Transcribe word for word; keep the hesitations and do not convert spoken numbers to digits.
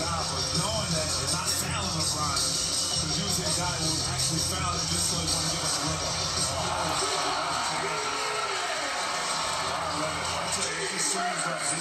foul, but knowing that and not fouling LeBron, because usually a guy will actually foul him just so he want to give us a look. Oh,